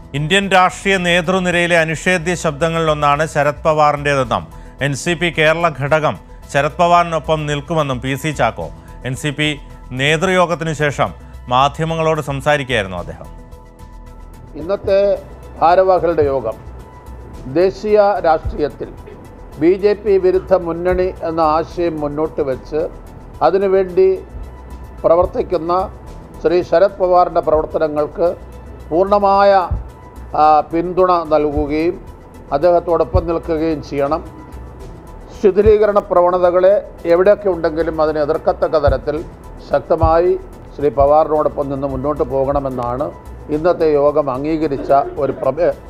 Indian രാഷ്ട്രീയ നേതൃനിരയിലെ അനിഷേധ്യ ശബ്ദങ്ങളിലൊന്നാണ് Sarath പവാറിൻ്റേതെന്നും NCP Kerala ഘടകം Sarath പവാറിനൊപ്പം നിൽക്കുമെന്നും PC Chacko. NCP നേതൃയോഗത്തിനു ശേഷം മാധ്യമങ്ങളോട് സംസാരിക്കുകയായിരുന്നു അദ്ദേഹം. ഇന്നത്തെ ഭാരവാഹികളുടെ യോഗം ദേശീയ രാഷ്ട്രീയത്തിൽ BJP വിരുദ്ധ മുന്നണി എന്ന ആശയം മുന്നോട്ട് വെച്ച് അതിനുവേണ്ടി പ്രവർത്തിക്കുന്ന ശ്രീ ശരത് പവാറിൻ്റെ പ്രവർത്തനങ്ങൾക്ക് പൂർണ്ണമായ പിന്തുണ നൽകുകയും അദ്ദേഹത്തോടൊപ്പം നിൽക്കുകയും ചെയ്യണം. ശിഥിലീകരണ പ്രവണതകളെ എവിടെയൊക്കെ ഉണ്ടെങ്കിലും അതിനെ എതിർക്കത്തക്ക തരത്തിൽ ശക്തമായി ശ്രീ പവാറിനോടൊപ്പം നിന്ന് മുന്നോട്ട് പോകണമെന്നാണ് ഇന്നത്തെ യോഗം അംഗീകരിച്ച ഒരു